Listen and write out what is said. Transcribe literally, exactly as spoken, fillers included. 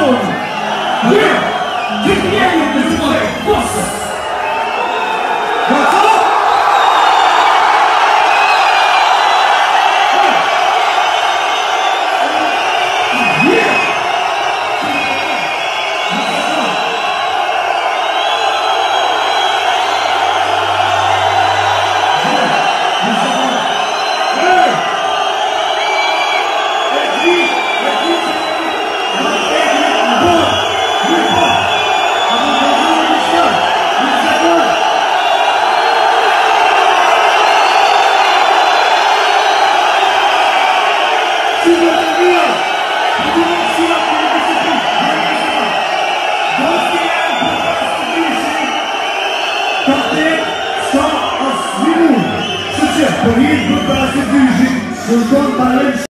zone. Here, get ready to display forces. What's up? Повид группы «Асибюжи», Султан Тален.